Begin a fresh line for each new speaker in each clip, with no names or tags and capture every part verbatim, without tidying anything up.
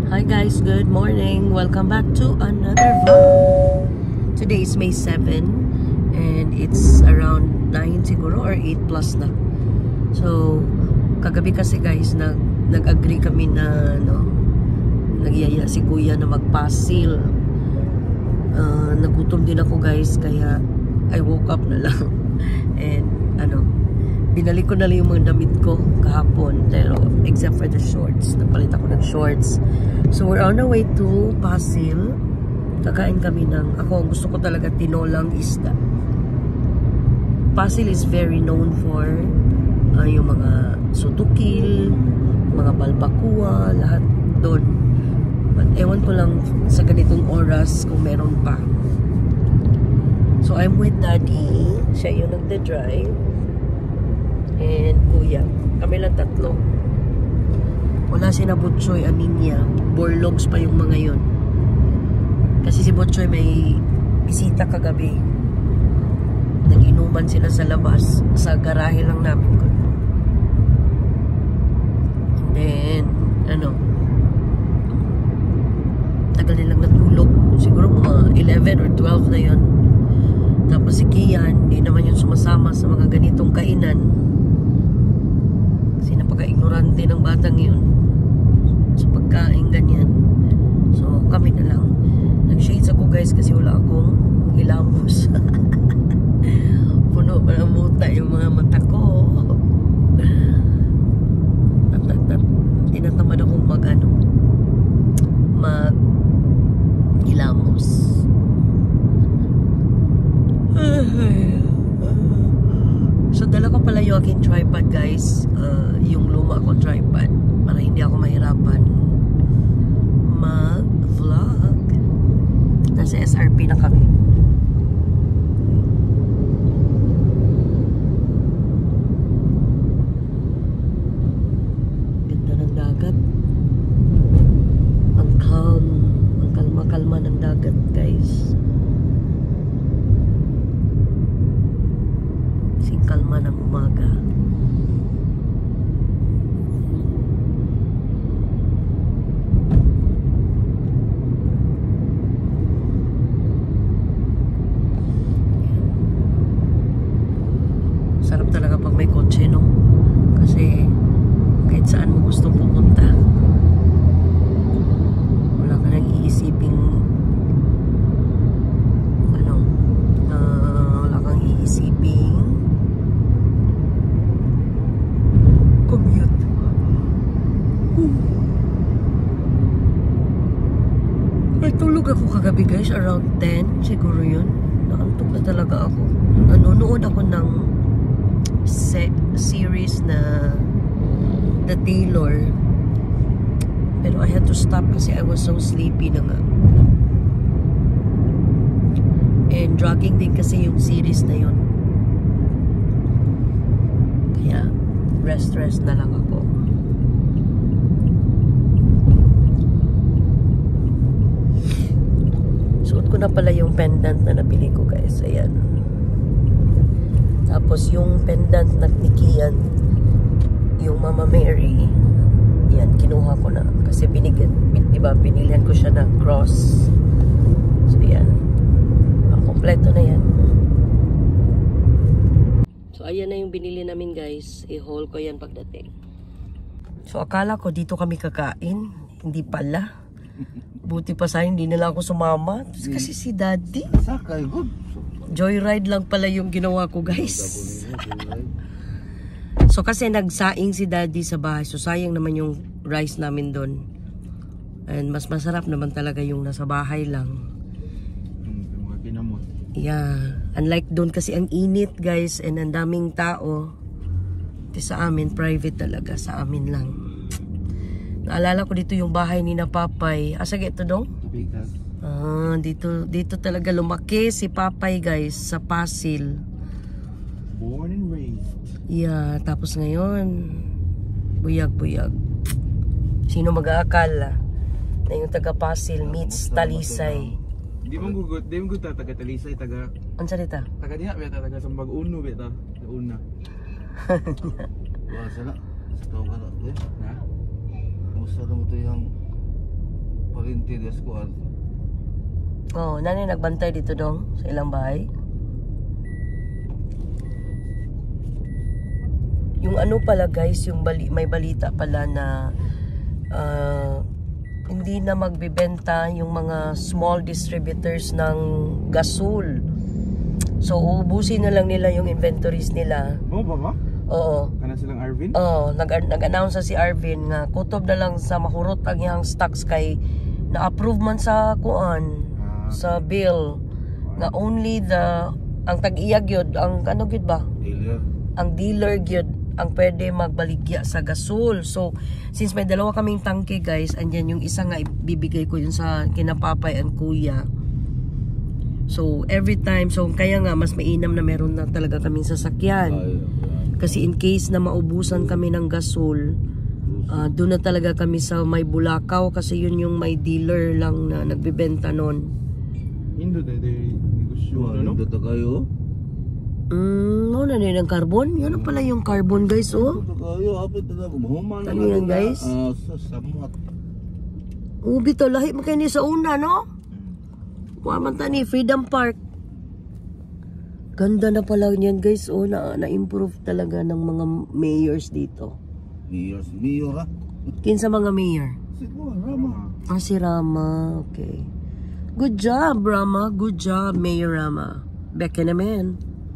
Hi guys, good morning. Welcome back to another vlog. Today is May seventh and it's around nine siguro or eight plus na. So, kagabi kasi guys, nag nag-agree kami na no, nagyaya si Kuya na magpasil. Uh, nagutom din ako guys, kaya I woke up na lang. And ano, binalik ko na lang yung mga damit ko kahapon, pero except for the shorts, napalit ako ng shorts. So we're on our way to Pasil. Kakain kami ng, ako gusto ko talaga tinolang isda. Pasil is very known for uh, yung mga sutukil, mga balbakua, lahat doon. But ewan ko lang sa ganitong oras kung meron pa. So I'm with Daddy, siya yung nagda-drive, and Kuya. Kami lang tatlo. Wala si na Butchoy, Aninya. Borlogs pa yung mga yun. Kasi si Butchoy may bisita kagabi. Nag-inuman sila sa labas. Sa garahe lang namin. And then, ano, tagal nilang natulog. Siguro mga eleven or twelve na yun. Tapos si Kian, hindi naman yung sumasama sa mga ganitong kainan. Kasi napaka-ignorante ng batang yun sa pagkain ganyan. So kami na lang. Nag-shades ako guys kasi wala akong hilamos. Puno pa ng muta yung mga mata ko. At, at, at, tinatamad akong mag ano, mag hilamos. So dala ko pala yung aking tripod guys, uh, yung luma ko tripod, para hindi ako mahirapan mag vlog. Nasa S R P na kami. Ganda ng dagat. Ang calm, ang kalma-kalma ng dagat guys. Sing kalma ng umaga. Sarap talaga pag may kotse, no? Kasi kahit saan mo gustong pupunta, wala ka nang iisiping ano, uh, wala kang iisiping commute. Ay, tulog ako kagabi guys, around ten siguro yun. Naantok na talaga ako. Nanonood ako ng se series na The Taylor, pero I had to stop kasi I was so sleepy na nga. And dragging din kasi yung series na yun, kaya rest rest na lang ako. Suot ko na pala yung pendant na nabili ko guys, ayan. Tapos yung pendant na ni Kian, yung Mama Mary, yan, kinuha ko na. Kasi binigyan, diba, pinilihan ko siya ng cross. So yan, ang kompleto na yan. So ayan na yung binili namin guys. I-haul ko yan pagdating. So akala ko dito kami kakain. Hindi pala. Buti pa sa hindi nila ako sumama. Kasi si Daddy,
sakay good.
Joyride lang pala yung ginawa ko guys. So kasi nagsaing si Daddy sa bahay. So sayang naman yung rice namin doon. And mas masarap naman talaga yung nasa bahay lang. Yeah. Unlike doon kasi ang init guys. And ang daming tao. Kasi sa amin private talaga. Sa amin lang. Naalala ko dito yung bahay ni na Papay. Asa ito dong? Ah, dito dito talaga lumaki si Papay guys sa Pasil.
Born and raised.
Yeah, tapos ngayon buyag-buyag. Sino mag-aakala na yung taga Pasil meets Talisay?
Di mo gugut, di mo gugut taga Talisay, taga
Ansa dita?
Taga diha beta, taga Sambag Uno beta, una. Wa sala. Sa tawag na, eh. Ha? Musta mo to yung
Parinti des kuan.
Oh, nani nagbantay dito dong sa ilang bahay? Yung ano pala guys, yung bali, may balita pala na uh, hindi na magbebenta yung mga small distributors ng gasol. So, uubusin na lang nila yung inventories nila.
Mo ba ba?
Oo.
Kana silang Arvin?
Oo, nag nag-announce na si Arvin nga kutob na lang sa mahurot ang iyang stocks kay na-approve man sa kuan,
Ah,
sa bill nga only the ang tag-iyag yun, ang ano gyud ba?
Dealer.
Ang dealer gyud ang pwede magbaligya sa gasol. So, since may dalawa kaming tangke guys, andyan yung isa nga ibibigay ko yun sa kinapapay and kuya. So, every time, so kaya nga mas mainam na meron na talaga kaming sasakyan.
Ay,
Kasi in case na maubusan kami ng gasol, uh, doon na talaga kami sa may Bulacau kasi yun yung may dealer lang na nagbebenta nun.
Indo na day negosyo
ano
no?
dito kayo?
Mm, no na din ang carbon. Yan na pala yung carbon guys, oh.
Dito kayo, apit na gumahuman.
Ano yan, guys?
Ah, sa samot.
Ubi to, lahi mo kayo ni sa una, no? Kuwaman tani, Freedom Park. Ganda na pala niyan guys, oh. Na, na-improve talaga ng mga mayors dito.
Mayor, mayor ha?
Kinsa mga mayor?
Siguro, Rama.
Ah, si Rama. Okay. Good job, Rama. Good job, Mayor Rama. Beke naman.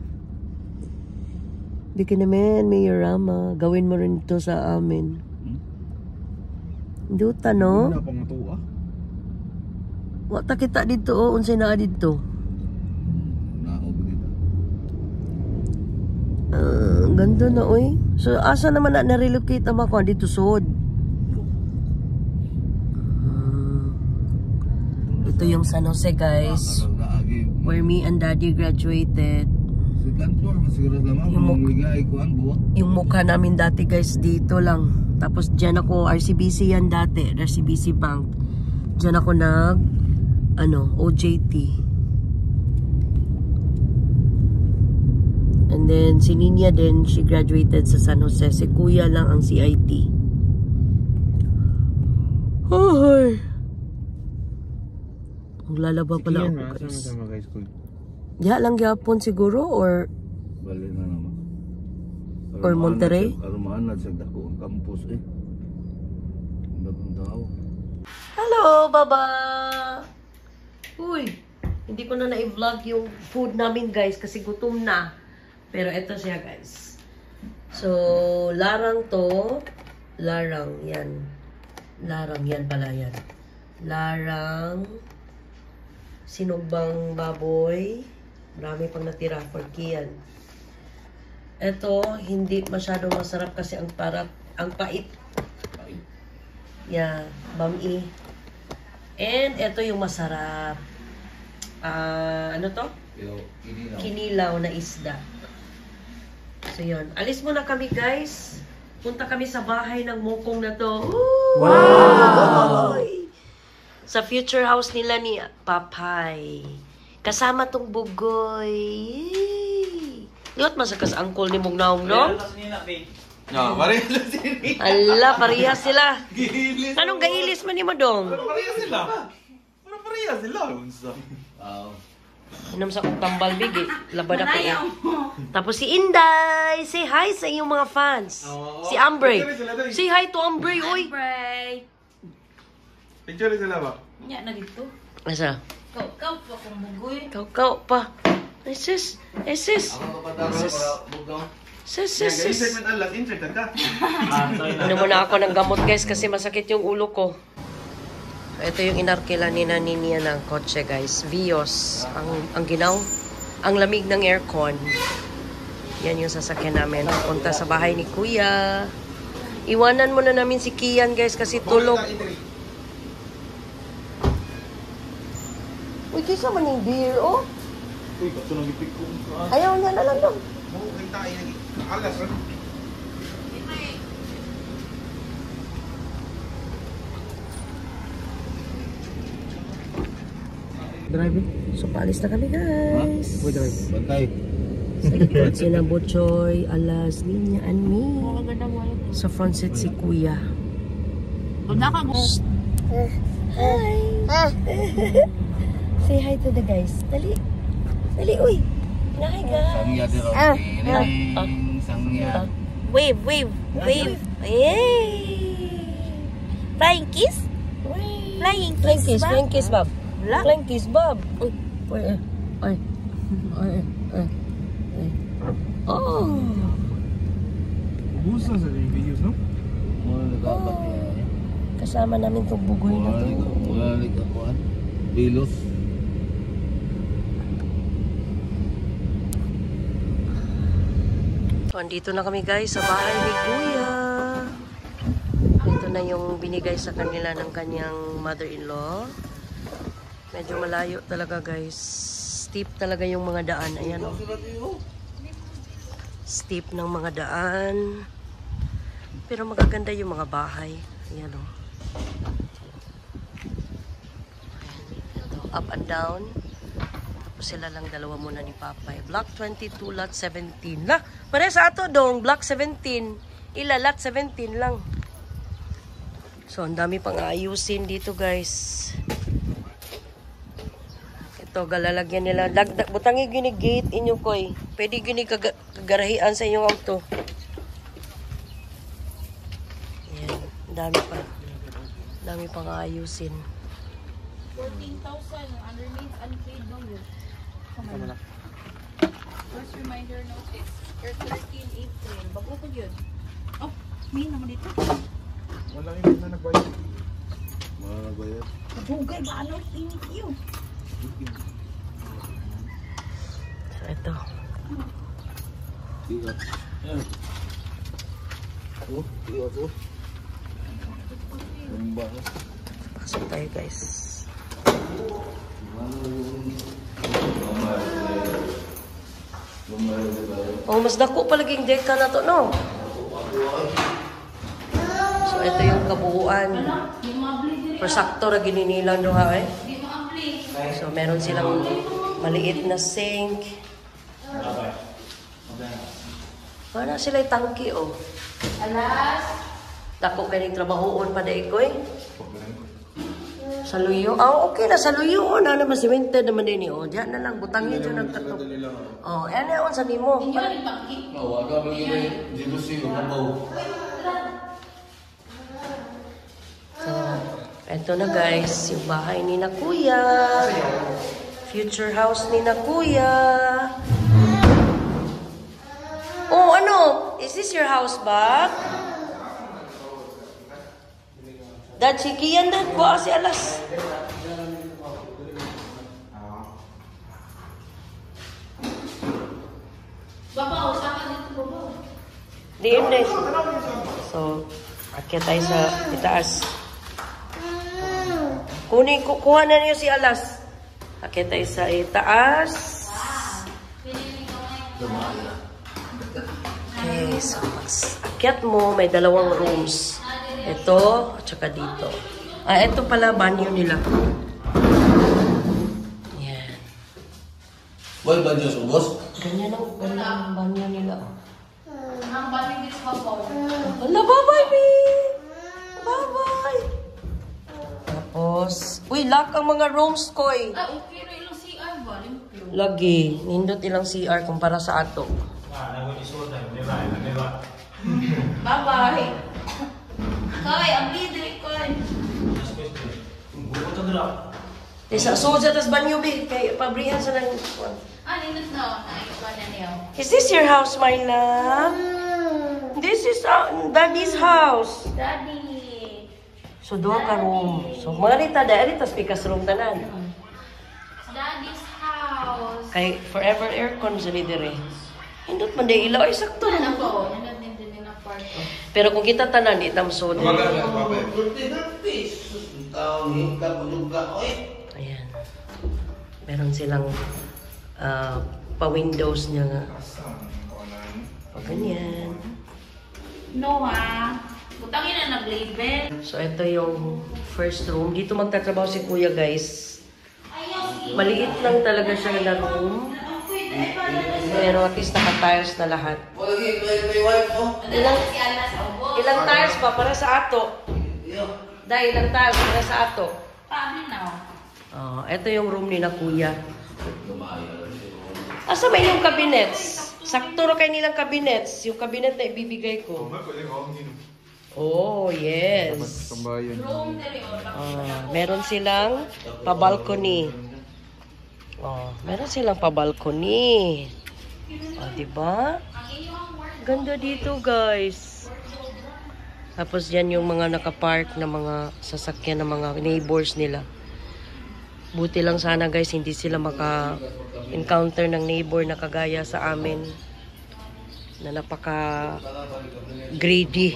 Beke naman, Mayor Rama. Gawin mo rin ito sa amin.
Hmm?
Duta, no?
Wala pang matuwa.
Wata kita dito, oh. Unsay naa dito.
Naog dito.
Ah, ang ganda na, oy. So, asa naman na na-relocate ang mga dito, sod? Ito yung San Jose guys, where me and daddy graduated.
Second floor, masiguro naman.
Yung muk-
Mamigay ko ang buwak.
Yung mukha namin dati guys dito lang. Tapos dyan ako, R C B C yan dati, R C B C Bank. Dyan ako nag, ano, O J T. And then si Ninya din, she graduated sa San Jose. Si Kuya lang ang C I T. Ay. Maglalaba pala ako guys.
Sama-sama guys ko.
Diha lang gyapon siguro or
Bali na naman.
Or Monterrey?
Karumaan na sa dako ang campus eh. Bagong tao.
hello, baba! Uy, hindi ko na na-vlog yung food namin guys kasi gutom na. Pero eto siya guys. So, larang to. Larang, yan. Larang, yan pala yan. Larang. Sinugbang baboy. Marami pang natira for Kian. Ito, hindi masyadong masarap kasi ang para ang pait. Yeah, bami. And ito yung masarap. Ah, ano to?
Yo, ini na.
Kinilaw na isda. So yun. Alis muna kami guys. Punta kami sa bahay ng mukong na to. Woo! Wow! Sa future house nila ni Papay. Kasama tong bugoy. Yay! Liwat masakas uncle ni Mugnaong, no?
No, parehas lang sila.
Ala, parehas sila.
Gihilis.
Anong gailis man ni Madong?
Parehas sila. Pero parehas sila.
Ah,
Inom sa kong tambal big eh. Labad ako eh. Tapos si Inday. Say hi sa iyong mga fans.
Oo.
Si Ambre.
Picture sila doy.
Say hi to Ambre, oy.
Bray.
Picture sila ba?
Nya na dito.
Asa?
Kau kau pa kung bugoy.
Kau-kau pa. Ay sis. Ay sis.
ako kapatang para bugaw.
Sis,
Kaya
sis,
guys,
sis.
segment alas, insert ka.
Ano muna ako ng gamot guys kasi masakit yung ulo ko. Ito yung inarkila ni Naninia ng kotse guys. Vios. Ang, ang ginaw. Ang lamig ng aircon. Yan yung sasakyan namin. Punta sa bahay ni Kuya. Iwanan muna namin si Kian guys kasi tulog. Uy, kisa man yung beer, oh.
Uy, ba't nang ipik ko?
Ayaw niya na lang lang.
Oo, kita ay naging alas.
Driving. So, paalis na kami guys.
Uy, drive.
Bantay.
Sa likod sila Bochoy, Alas, Ninya, and me.
Wala ganda mo.
Sa front seat si Kuya.
Pag naka mo.
Hi! Say hi to the guys. Dali. Dali, uy. Hi, guys.
Sangya din raw.
Ah,
Nining, sangya.
Wave, wave, wave. Yay! Flying kiss? Flying
Flying
kiss,
kiss,
ba?
flying kiss, Bob.
Wala.
Flying kiss, Bob. Uy, uy, uy. Uy, uy, uy. Uy. Oh!
Gusto sa yung videos, no?
Mula nagkapat niya.
Kasama namin itong bugoy na to.
Mula nagkakuan. Bilos.
So, andito na kami guys sa bahay ni Kuya. Ito na yung binigay sa kanila ng kanyang mother-in-law. Medyo malayo talaga guys. Steep talaga yung mga daan. Ayan o. Steep ng mga daan. Pero magaganda yung mga bahay. Ayan o. Ito, up and down. Sila lang dalawa muna ni Papay. Block twenty-two, lot seventeen. La, pare sa ato dong, block seventeen. Ila, lot seventeen lang. So, ang dami pang ayusin dito, guys. Ito, galalagyan nila. Dagdag, butangi gini gate inyo, koy. Pwede gini kag kagarahian sa inyong auto. Ayan, ang dami pa. Ang dami pang ayusin.
fourteen thousand underneath unpaid loan.
Tama na.
First reminder notice. Your thirteen April. Bago ko yun. Oh, may naman dito.
Wala yung na nagbayad.
Mula nagbayad.
Nabugay ba? Ano? Init yun.
So, ito.
Tigat. Oh, tigat oh. Lumba na.
Pasok tayo, guys. Oh, mas dako palaging deka na to, no? So, ito yung kabuuan. Persakto na gininilang do ha, eh. So, meron silang maliit na sink. Wala sila yung tangki, oh.
Alas.
Dako kayo trabahoon pa dahil ko, eh. Sa luyo? Ah, okay na. Sa luyo. Oh, na naman cemented naman din. Oh, diyan na lang. Butangin dyan ang tato. Oh, yan na yun. Sabi mo.
Mawaga mo yun. Dito siya. Mabaw.
So, eto na guys. Yung bahay ni na Kuya. Future house ni na Kuya. Oh, ano? Is this your house, Bob? Dad, si Kian, Dad. Buha si Alas.
Babaw, sama dito babaw.
Di yun, Dad. So, akyat tayo sa itaas. Kunin, ku kuha na niyo si Alas. Akyat tayo sa itaas. Okay, so akyat mo, may dalawang rooms. Ito, at saka dito. Ah, ito pala, banyo nila. Yan.
Wal ba Diyos ubos?
Ganyan ang, ganyan ang banyo nila.
Ang baling dito babaw.
Hala, bye-bye, B! Bye-bye! Tapos, uy, lock ang mga rooms ko, eh.
Ah, okay na ilang C R ba? Limpyo.
Lagi, nindot ilang C R kumpara sa ato.
Bye-bye. Koy, ang leader, Koy.
Eh, sa soja, tas banyo, B. Kaya pabrihan sa nang...
Ah, nindot na. Ay, ikaw na niyo.
Is this your house, my love? This is uh, Daddy's house.
Daddy.
So, doon ka room. So, mga rita, dahil tas pikas room tanan.
Daddy's house.
Kay forever aircon sa lidere. Hindot man day ilaw, ay sakto
Ano
na.
po? Nindot din din na kwarto.
Pero kung kita tanan, di tam so.
Tumagal na, Papa.
Ayan. Meron silang uh, pa-windows niya nga. O, ganyan.
No, ha? Butangin na nag-label.
So, ito yung first room. Dito magtatrabaho si Kuya, guys. Maliit lang talaga siya na room. Pero at least naka-tiles na lahat. Ilang, ilang tiles pa para sa ato? Dahil ilang tiles para sa ato?
Probably now.
Oh, ito yung room ni na kuya. Asa ba yung cabinets? Sakto ro kay nilang cabinets. Yung cabinet na ibibigay ko. Oh, yes.
Tambayan.
Room dere o.
Ah, meron silang pa-balcony. Oh, meron silang pa-balcony. Oh, di ba? Ganda dito, guys. Tapos yan yung mga nakapark na mga sasakyan ng mga neighbors nila. Buti lang sana, guys, hindi sila maka-encounter ng neighbor na kagaya sa amin na napaka-greedy.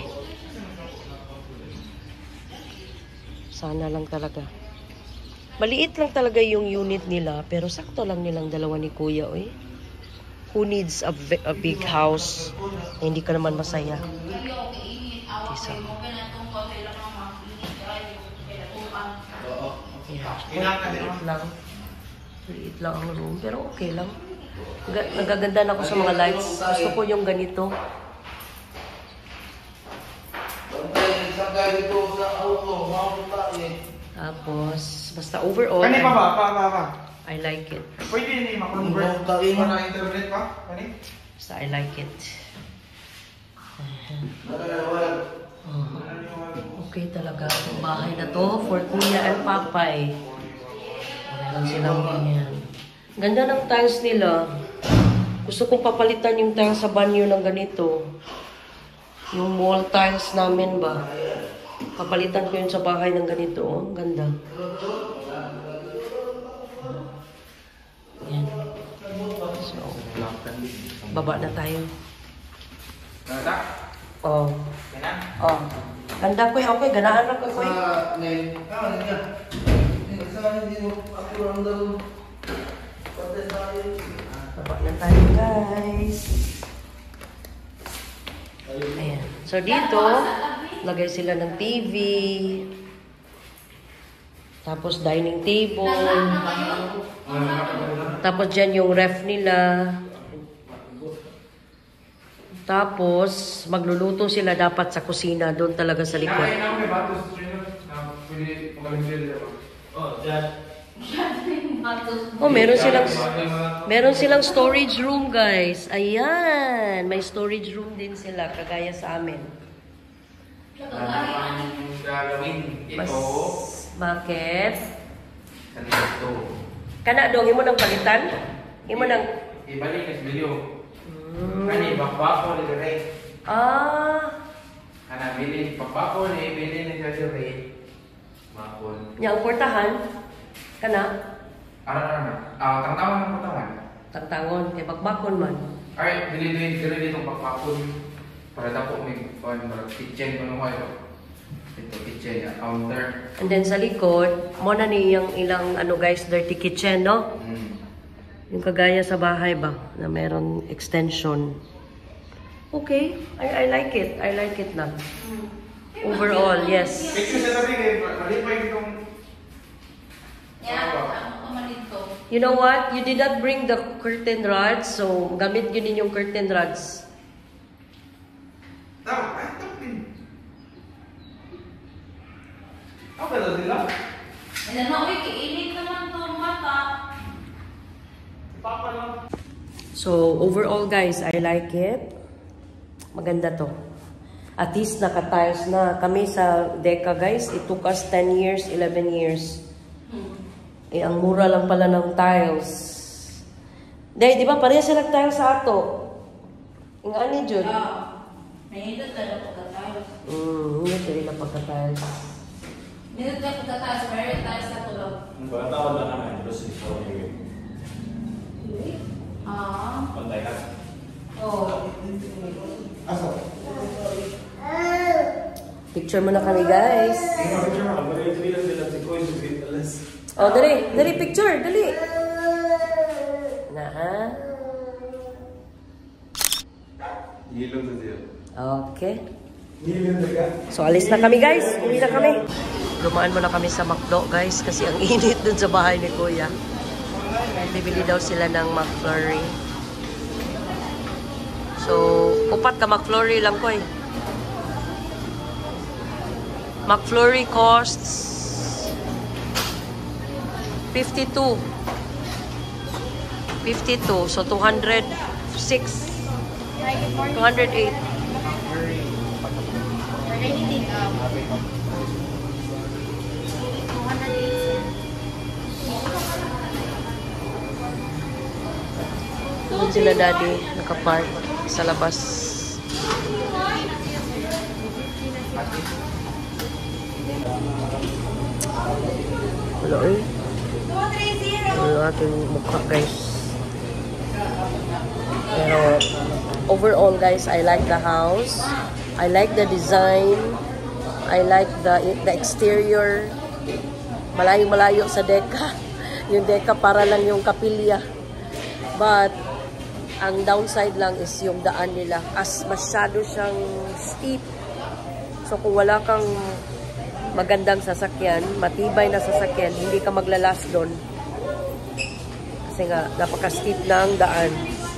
Sana lang talaga. Maliit lang talaga yung unit nila, pero sakto lang nilang dalawa ni Kuya, oy. Who needs a, a big house na hindi ka naman masaya? Isa. Yeah. Maliit lang. Maliit lang ang room, pero okay lang. Nagaganda na ako sa mga lights. Gusto ko yung ganito. Tapos, basta overall,
Kani pa ba? Pa, pa, pa.
I like it.
Pwede ni makonvert.
Taing.
Para internet pa? Kani?
Basta I like it. Oh, okay talaga itong bahay na to for Kuya and Papay. Meron silang ganyan. Ganda ng tiles nila. Gusto kong papalitan yung tiles sa banyo ng ganito. Yung wall tiles namin ba? Papalitan ko yun sa bahay ng ganito. Oh, ganda. Yan. So, baba na tayo. Oh. Oh. Ganda ko okay. Ganaan lang ko eh. Baba na tayo, guys. Ayan. So, dito, lagay sila ng T V. Tapos, dining table. Tapos, dyan yung ref nila. Tapos, magluluto sila dapat sa kusina. Doon talaga sa likod. Oh, meron silang meron silang storage room, guys. Ayan, may storage room din sila kagaya sa amin. Mas, bakit? Kana dong imo nang palitan? Imo nang
ibalik is bilyo. Kani bakbako ni dire.
Ah,
Kana bili bakbako ni bili ni dire. Makon.
yang portahan kana
Ara na. Ah, tangtawan ng potawan.
tagtangon kay bakbakon man.
Ay, bili din dire dito bakbakon para dapo may fun para kitchen kuno kayo. Ito kitchen ya counter.
And then sa likod, mo na ni yung ilang ano guys, dirty kitchen, no?
Mm.
Yung kagaya sa bahay ba na meron extension. Okay, I I like it. I like it na. Overall, yes.
Picture sa tabi kay mali pa yung
Yeah, ano ko man dito.
You know what? You did not bring the curtain rods, so gamit yun din yung curtain rods.
Tao, ay tapin. Ako ba sila?
And then, no, ikiinit naman to mata.
Papa lang.
So, overall guys, I like it. Maganda to. At least naka-tiles na. Kami sa Deca guys, it took us ten years, eleven years. Eh, ang mura lang pala ng tiles. Dahil, di ba, pareha sila tiles sa ato. Yung ani, Jud?
Ah, nahindot ka na pagkatayos.
Hmm, hindi sila pagka-tiles.
Nahindot ka pagkatayos, meron tayo sa tulog.
Ang tawag lang naman, terus ito yung
Ah,
pantay ka.
oh.
Asa?
Picture mo na kami, guys. Oh, dali. Dali, picture. Dali. Na, ha?
Hilong na siya.
Okay.
Hilong na ka.
So, alis na kami, guys. Uwi na kami. Lumaan mo na kami sa McDo, guys, kasi ang init dun sa bahay ni Kuya. Bibili daw sila ng McFlurry. So, upat ka McFlurry lang ko eh. McFlurry costs fifty-two. fifty-two. So, two hundred six.
Hi, good morning.
two hundred eight.
For anything, um, two hundred eight.
Doon sila daddy, nakapark sa labas. Wala eh. Wala ating mukha guys. Pero overall guys, I like the house. I like the design. I like the the exterior. Malayo-malayo sa deka. Yung deka para lang yung kapilya. But ang downside lang is yung daan nila. As masyado siyang steep. So kung wala kang magandang sasakyan, matibay na sasakyan, hindi ka maglalas doon. Kasi nga, napaka-steep na ang daan.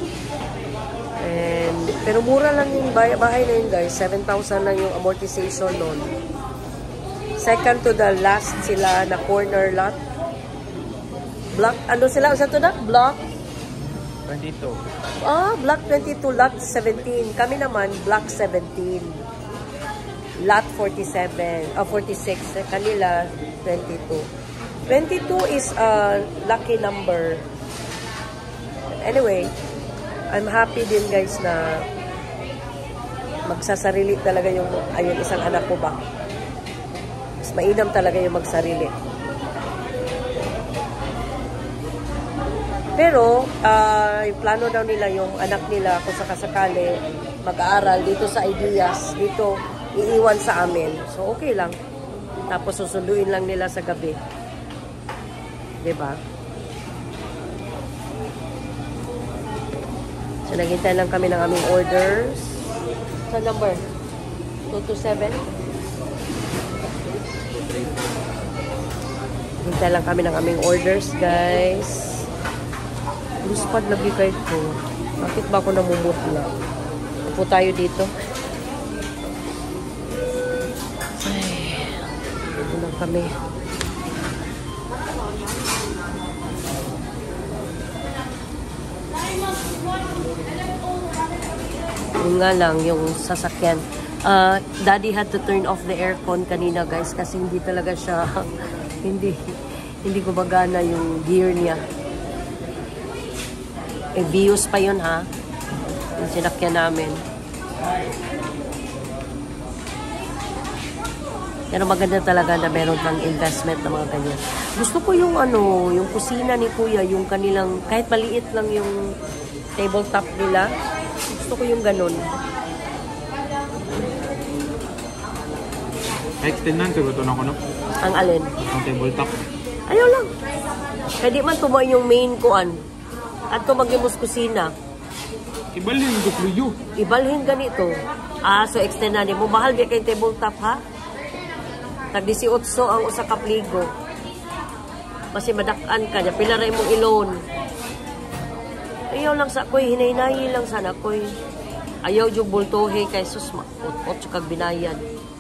And, pero mura lang yung bahay, bahay na yun guys. seven thousand lang yung amortization noon. Second to the last sila na corner lot. Block, ano sila? Sa to na? Block?
twenty-two.
Ah, block twenty-two, lot seventeen. Kami naman, block seventeen. Lot forty-seven, ah, forty-six. Kanila, twenty-two. twenty-two is a lucky number. Anyway, I'm happy din guys na magsasarili talaga yung, ayun, isang anak ko ba. Mas mainam talaga yung magsarili. Pero, uh, yung plano daw nila yung anak nila kung sakasakali mag-aaral dito sa Ideas, dito iiwan sa amin. So, okay lang. Tapos susunduin lang nila sa gabi. Diba? So, naghintay lang kami ng aming orders. Sa number? two two seven? Naghintay lang kami ng aming orders, guys. Luspad lagi kayo ko. Bakit ba ako namumutla? Upo tayo dito. Ay, dito na kami. Yun nga lang, yung sasakyan. Uh, Daddy had to turn off the aircon kanina guys kasi hindi talaga siya, hindi, hindi gumagana yung gear niya. Eh, Vios pa yun ha. Yung sinakyan namin. Pero maganda talaga na meron kang investment na mga ganyan. Gusto ko yung ano, yung kusina ni Kuya, yung kanilang, kahit maliit lang yung tabletop nila. Gusto ko yung ganun.
Extend ko ito na ko no?
Ang alin?
Ang tabletop.
Ayaw lang. Pwede man tumayin yung main kuan. At kung mag-imus kusina.
Ibalhin ko fluyo.
Ibalhin ganito. Ah, so extend na mo. Mahal ba kayong tabletop ha? Tag eighteen ang usa ka pligo. Kasi madak-an ka niya. Pilaray mong ilon. Ayaw lang sa koy. Hinay-hinayi lang sana koy. Ayaw yung bultohe kay sus. Ot-ot kag binayan.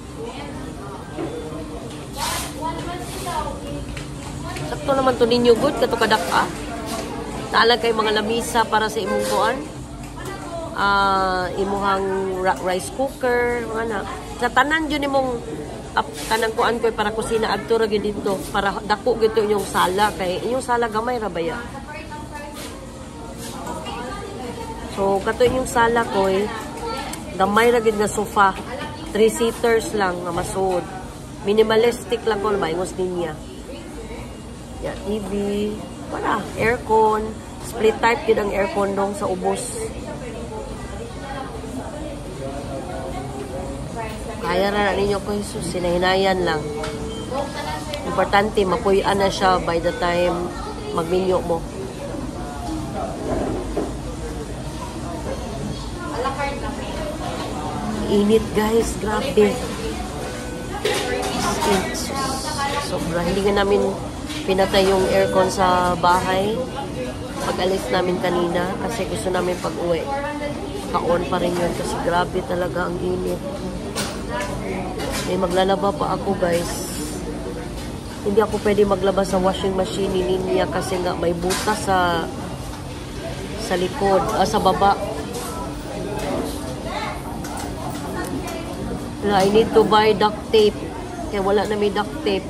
Sakto naman to ninyo good. Kato kadak ah. Naalag kay mga lamisa para sa imong kuan. Uh, imuhang rice cooker, mga na. Sa tanan yun imong uh, kanang kuan ko para kusina adto ra gyud dito para dako gito yung sala kay inyong sala gamay ra ba ya. So kato yung sala ko eh, gamay ra gyud nga sofa. Three seaters lang nga masud. Minimalistic lang ko maingos niya. Ya T V, wala, aircon, split type yun ang aircon dong sa ubos. Kaya na na ninyo ko Jesus, sinahinayan lang. Importante, mapuyan na siya by the time magminyo mo. Init guys, grabe. Sobra, hindi nga namin pinatay yung aircon sa bahay pag-alis namin kanina kasi gusto namin pag-uwi. Ka-on pa rin yun kasi grabe talaga ang init. May maglalaba pa ako guys. hindi ako pwede maglabas sa washing machine ni Ninya kasi nga may butas sa sa likod, ah, sa baba. I need to buy duct tape. Kaya wala na may duct tape.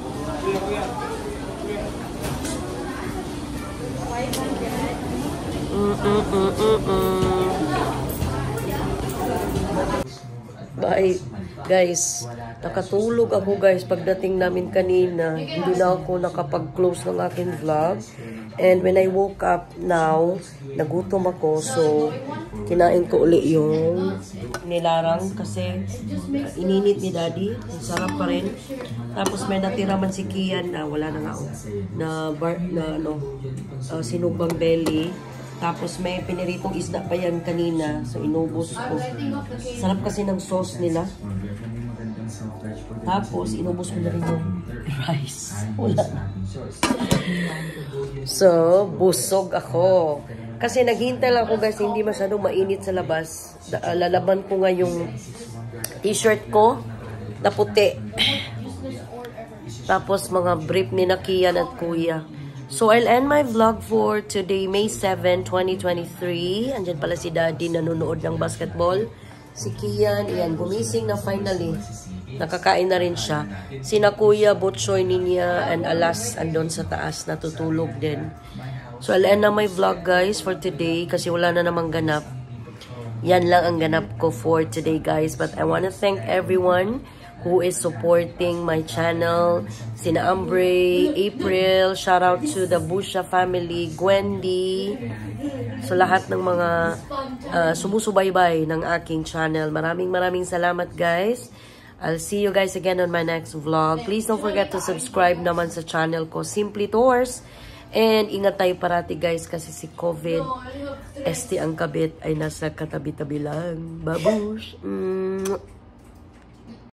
Mm -mm -mm -mm -mm. Bye. Guys, nakatulog ako guys pagdating namin kanina. Hindi na ako nakapag-close ng aking vlog. And when I woke up now, nagutom ako. So, kinain ko uli yung nilarang kasi ininit ni Daddy. Ang sarap pa rin. Tapos may natira man si Kian na wala na nga ako. Na, bar, na ano, uh, sinugbang belly. Tapos may piniritong isda pa yan kanina. So, inubos ko. Sarap kasi ng sauce nila. Tapos, inubos ko na rin yung rice. Wala. So, busog ako. Kasi naghintay lang ako guys, hindi masyadong mainit sa labas. Lalaban ko nga yung t-shirt ko na puti. Tapos, mga brief ni Nakian at Kuya. So, I'll end my vlog for today, May seventh, twenty twenty-three. Andyan pala si Daddy nanonood ng basketball. Si Kian, yan, gumising na finally. Nakakain na rin siya. Sina Kuya, Butchoy, Ninya, and Alas, andon sa taas, natutulog din. So, I'll end na my vlog, guys, for today kasi wala na namang ganap. Yan lang ang ganap ko for today, guys. But I want to thank everyone who is supporting my channel. Sina Ambre, April, shout out to the Busha family, Gwendy. So lahat ng mga uh, sumusubaybay ng aking channel. Maraming maraming salamat guys. I'll see you guys again on my next vlog. Please don't forget to subscribe naman sa channel ko, Simply Tours. And ingat tayo parati guys kasi si COVID, S T ang kabit ay nasa katabi-tabi lang. Babush! Mm.